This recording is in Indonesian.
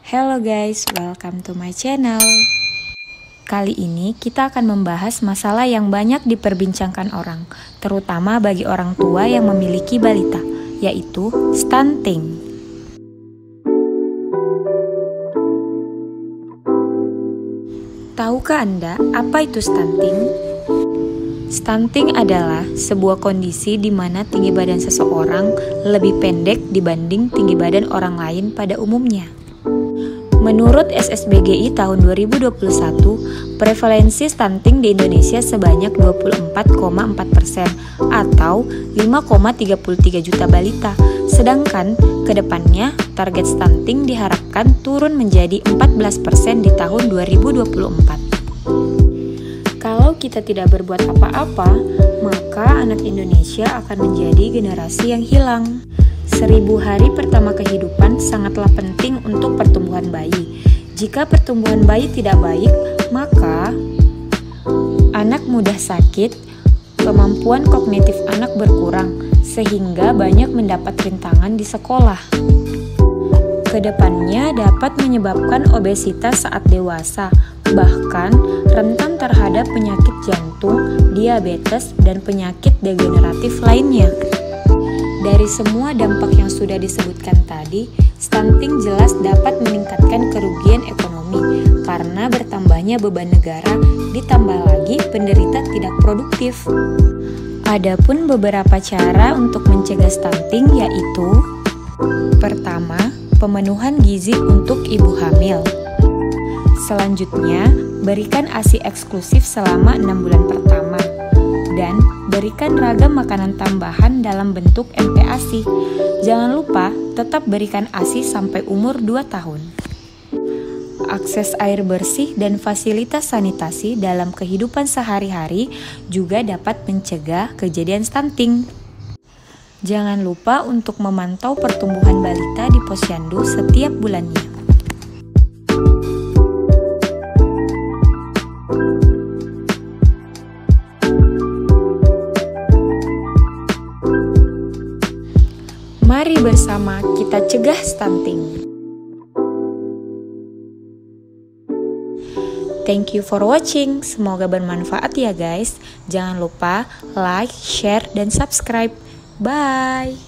Hello guys, welcome to my channel. Kali ini kita akan membahas masalah yang banyak diperbincangkan orang, terutama bagi orang tua yang memiliki balita, yaitu stunting. Tahukah Anda apa itu stunting? Stunting adalah sebuah kondisi di mana tinggi badan seseorang lebih pendek dibanding tinggi badan orang lain pada umumnya. Menurut SSBGI tahun 2021, prevalensi stunting di Indonesia sebanyak 24,4% atau 5,33 juta balita. Sedangkan kedepannya target stunting diharapkan turun menjadi 14% di tahun 2024. Kalau kita tidak berbuat apa-apa, maka anak Indonesia akan menjadi generasi yang hilang. 1000 hari pertama kehidupan sangatlah penting untuk pertumbuhan bayi. Jika pertumbuhan bayi tidak baik, maka anak mudah sakit, kemampuan kognitif anak berkurang, sehingga banyak mendapat rintangan di sekolah. Kedepannya dapat menyebabkan obesitas saat dewasa, bahkan rentan terhadap penyakit jantung, diabetes, dan penyakit degeneratif lainnya. Dari semua dampak yang sudah disebutkan tadi, stunting jelas dapat meningkatkan kerugian ekonomi karena bertambahnya beban negara, ditambah lagi penderita tidak produktif. Adapun beberapa cara untuk mencegah stunting yaitu: pertama, pemenuhan gizi untuk ibu hamil. Selanjutnya, berikan ASI eksklusif selama 6 bulan pertama. Dan berikan ragam makanan tambahan dalam bentuk MPASI. Jangan lupa tetap berikan ASI sampai umur 2 tahun. Akses air bersih dan fasilitas sanitasi dalam kehidupan sehari-hari juga dapat mencegah kejadian stunting. Jangan lupa untuk memantau pertumbuhan balita di posyandu setiap bulannya. Mari bersama kita cegah stunting. Thank you for watching. Semoga bermanfaat ya guys. Jangan lupa like, share, dan subscribe. Bye.